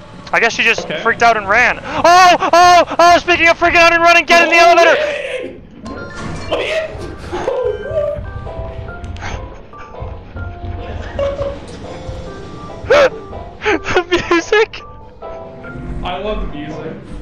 I guess she just freaked out and ran. Oh! Speaking of freaking out and running, get in the elevator! The music! I love the music.